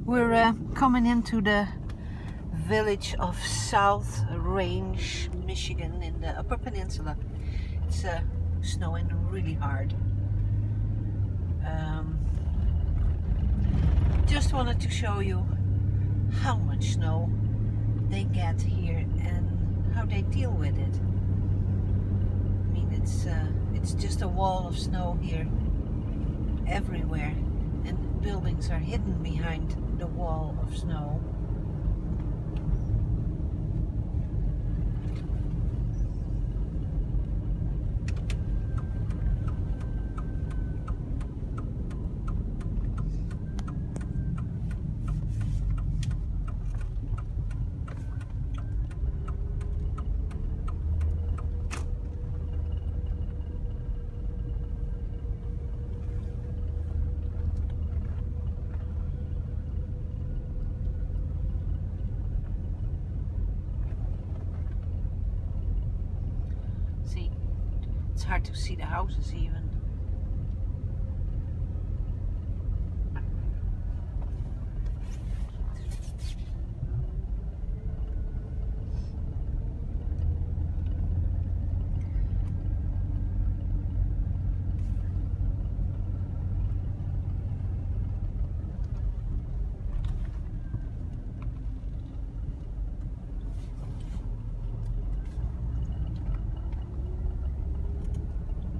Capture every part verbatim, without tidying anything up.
We're uh, coming into the village of South Range, Michigan, in the Upper Peninsula. It's uh, snowing really hard. Um, just wanted to show you how much snow they get here and how they deal with it. I mean, it's uh, it's just a wall of snow here everywhere, and buildings are hidden behind the wall of snow. See, it's hard to see the houses even.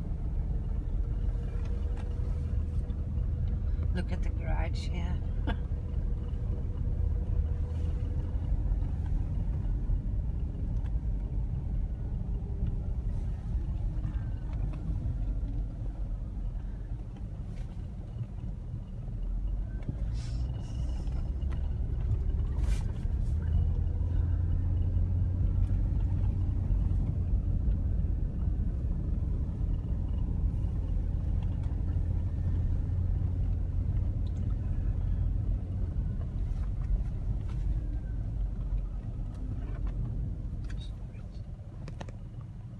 Look at the garage, yeah.